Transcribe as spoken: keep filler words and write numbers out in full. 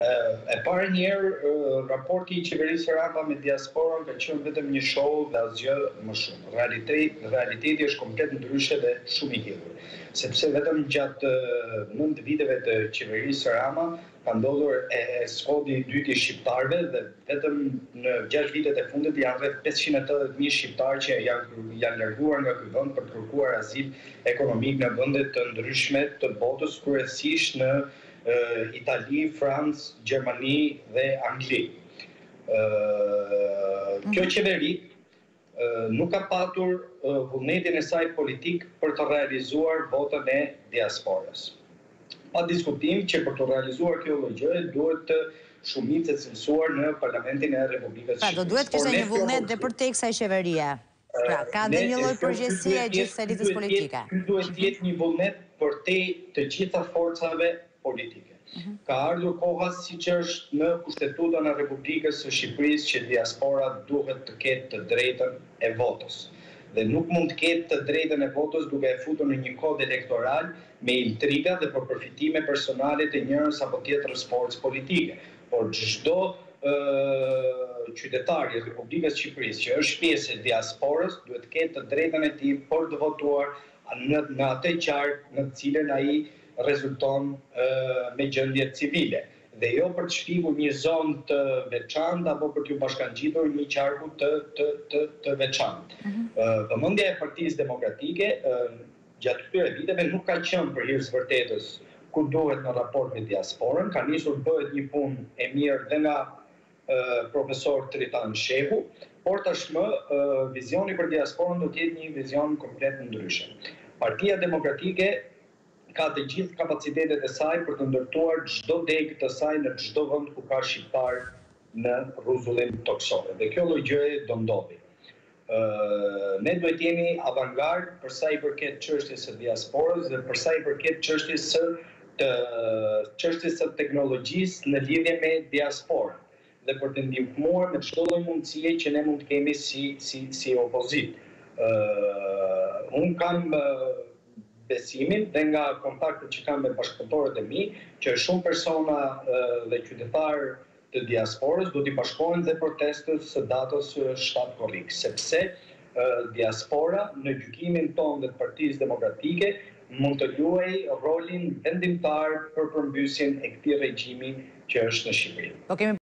E parë njerë, raporti i qeverisë Rama me diasporën ka qenë vetëm një show dhe asgjë më shumë. Realiteti, realiteti është komplet ndryshe dhe shumë i hidhur. Sepse vetëm gjatë nëntë viteve të qeverisë Rama ka ndodhur e skodi i dytë i shqiptarëve dhe vetëm në gjashtë vitet e fundit janë rreth pesëqind e tetëdhjetë mijë shqiptarë që janë, janë larguar nga ky vend për të kërkuar azil ekonomik në vende të ndryshme të botës, kryesisht në Uh, Itali, Francë, Gjermani dhe Angli. Uh, kjo qeveri uh, nuk ka patur uh, vullnetin e saj politik për të realizuar votën e diasporës. Pa diskutim që për të realizuar kjo gjë duhet të shumicë e cilësuar në Parlamentin e Republikës Shqipërisë. Do duhet kishte një vullnet dhe për tek kësaj qeverie. Pra, ka dhe një lloj përgjegjësie gjithë elitës politike. Ky duhet të jetë një vullnet për te të gjitha forcave politike. Ka ardhur koha, siç është në Kushtetutën e Republikës së Shqipërisë, që diaspora duhet të ketë të drejtën e votës. Dhe nuk mund të ketë të drejtën e votës duke e futur në një kod elektoral me intriga dhe për përfitime personale të njërës apo tjetrës forcë politike. Por çdo uh, qytetar i Republikës së Shqipërisë që është pjesë e diasporës duhet të ketë të drejtën e tij për të votuar në, në atë qark në të cilën ai rezulton uh, me gjendje civile dhe jo për të shpigur një zonë të veçantë apo për t'ju bashkangjitur një qarku të, të, të, të veçantë. Uh-huh. uh, Vëmendja e Partisë Demokratike uh, gjatë këtyre viteve nuk ka qenë për hir të vërtetës ku duhet në raport me diasporën, ka nisur bëhet një punë e mirë dhe nga uh, profesor Tritan Shehu, por tashmë uh, vizioni për diasporën do të jetë një vizion komplet ndryshe. Partia Demokratike ka të gjithë kapacitetet e saj për të ndërtuar çdo degë të saj në çdo vend ku ka shqiptar në rrezullin toksore. Dhe kjo lloj gjëje do ndodhi. Uh, ne duhet jemi avangard për sa i përket çështjes së diasporës dhe për sa i përket çështjes së të çështjes së teknologjisë në lidhje me diasporën dhe për të ndihmuar me çdo lloj mundësie që ne mund të kemi si si si opozitë. Uh, un kam uh, besimin dhe nga kontaktet që kam me bashkëpunëtorët e mi, që shumë persona uh, dhe qytetarë të diasporës do t'i bashkohen dhe protestës së datës shtatë korrik, sepse uh, diaspora në gjykimin tonë dhe të Partisë Demokratike mund të luajë rolin vendimtar për përmbysjen e këtij regjimi që është në Shqipëri.